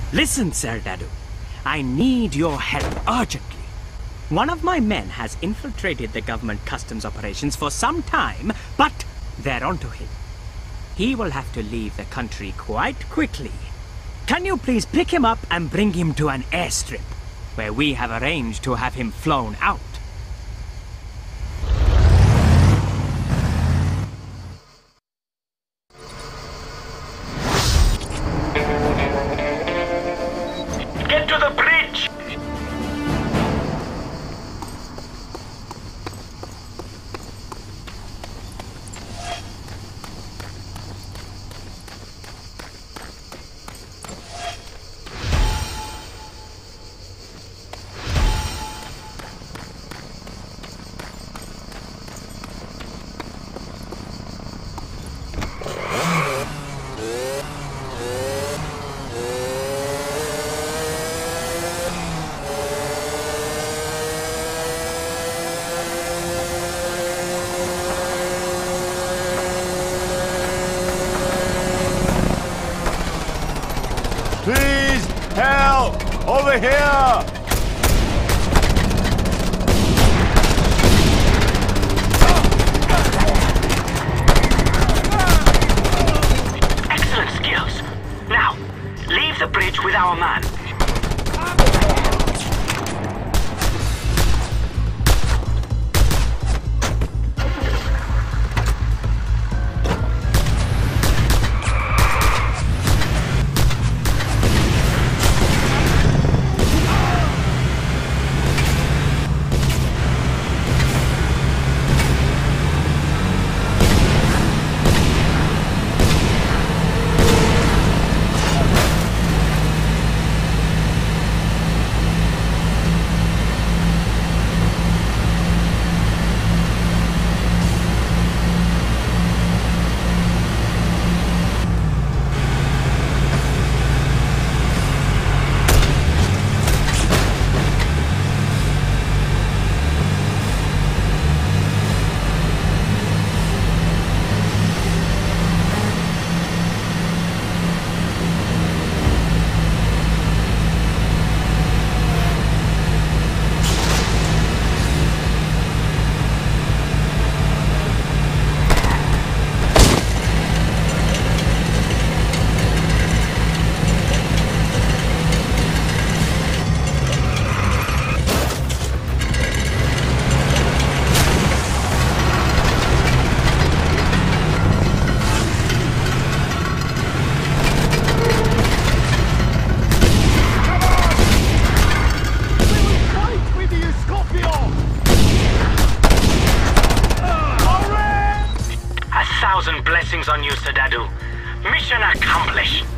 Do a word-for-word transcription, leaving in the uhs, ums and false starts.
Listen, Ser Dadu. I need your help urgently. One of my men has infiltrated the government customs operations for some time, but they're onto him. He will have to leave the country quite quickly. Can you please pick him up and bring him to an airstrip, where we have arranged to have him flown out? Get to the bridge! Please, help! Over here! Excellent skills. Now, leave the bridge with our man. Thousand blessings on you, Ser Dadu. Mission accomplished.